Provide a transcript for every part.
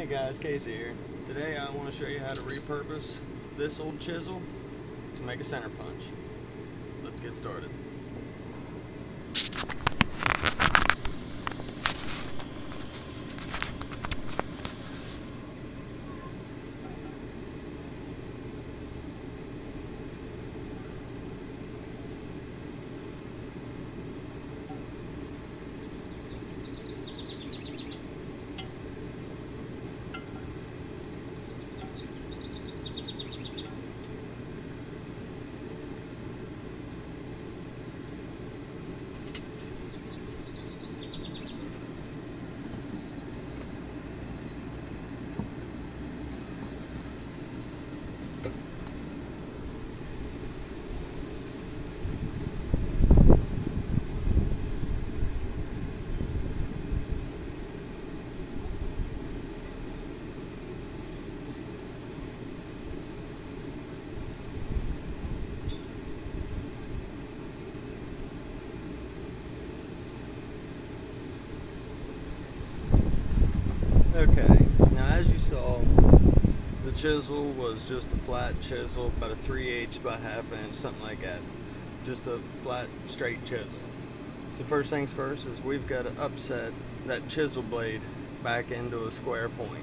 guys, Casey here. Today I want to show you how to repurpose this old chisel to make a center punch. Let's get started. Okay, now as you saw, the chisel was just a flat chisel, about a 3/8 by 1/2 inch, something like that. Just a flat, straight chisel. So first things first is we've got to upset that chisel blade back into a square point.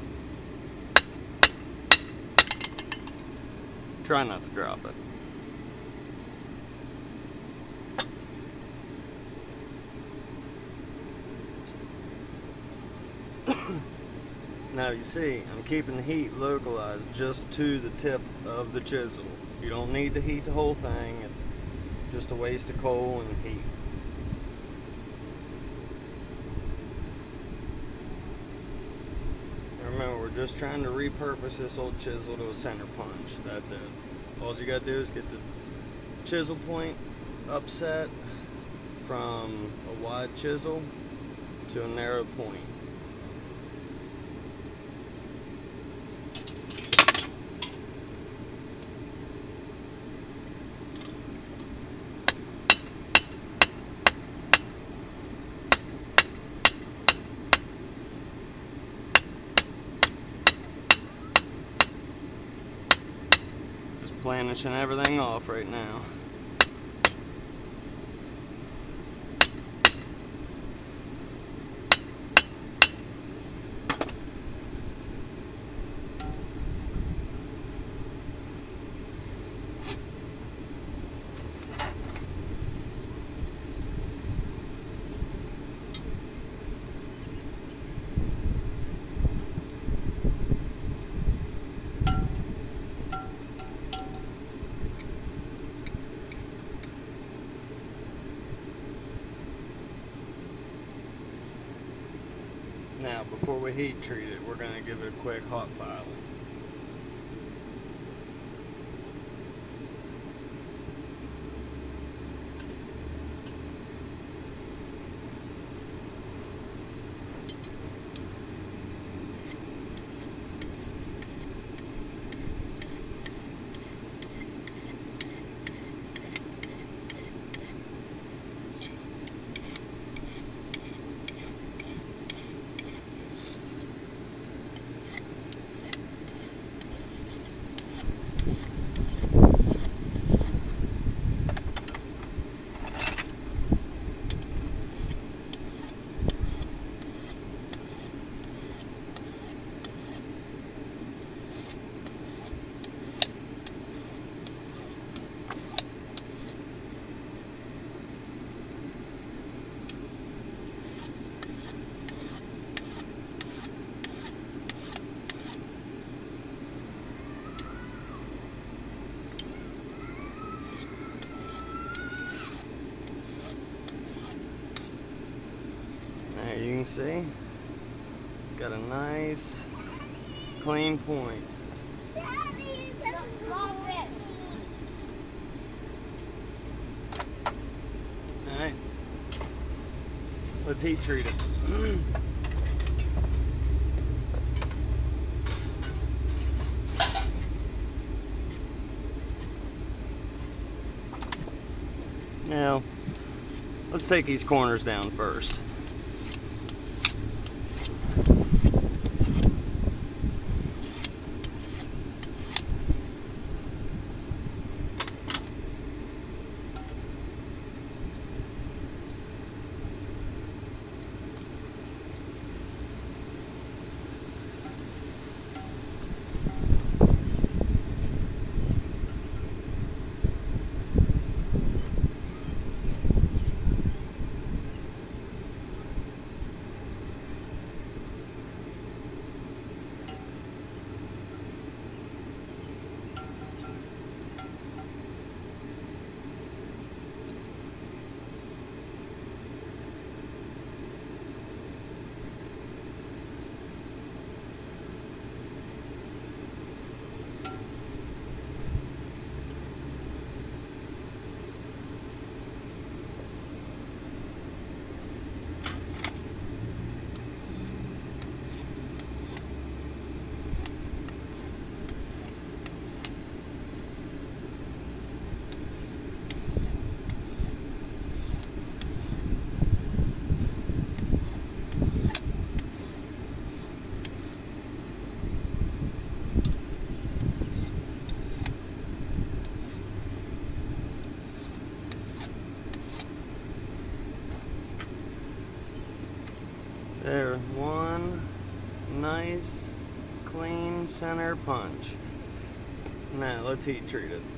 Try not to drop it. Now you see, I'm keeping the heat localized just to the tip of the chisel. You don't need to heat the whole thing. It's just a waste of coal and heat. Remember, we're just trying to repurpose this old chisel to a center punch. That's it. All you gotta do is get the chisel point upset from a wide chisel to a narrow point. Planishing everything off right now. Now, before we heat treat it, we're going to give it a quick hot filing. There you can see, got a nice clean point. Alright, let's heat treat it. Now, let's take these corners down first. There, one nice, clean center punch. Now, let's heat treat it.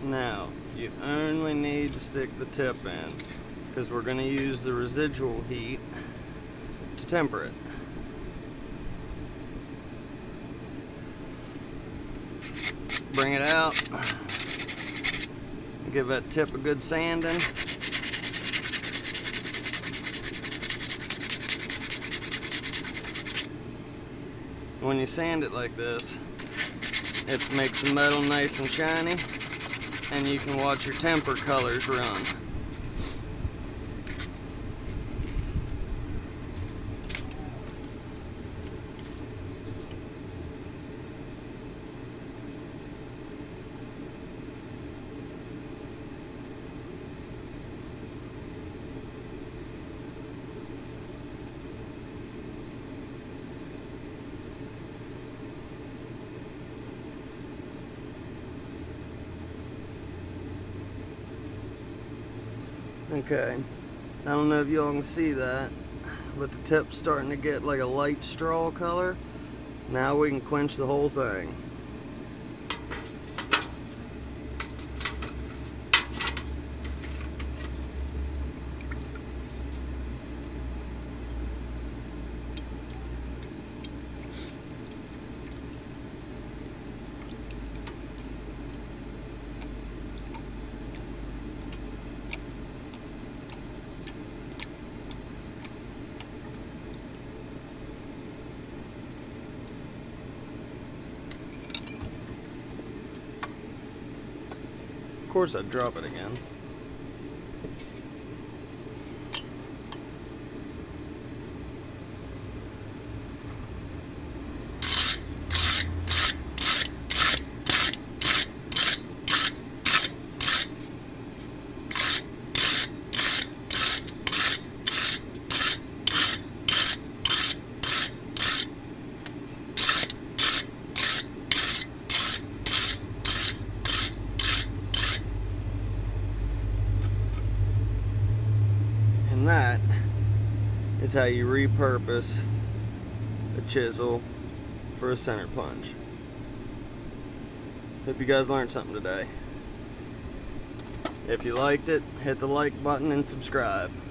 Now, you only need to stick the tip in because we're going to use the residual heat to temper it. Bring it out, give that tip a good sanding. When you sand it like this, it makes the metal nice and shiny, and you can watch your temper colors run. Okay, I don't know if y'all can see that, but the tip's starting to get like a light straw color. Now we can quench the whole thing. Of course I'd drop it again. And that is how you repurpose a chisel for a center punch. Hope you guys learned something today. If you liked it, hit the like button and subscribe.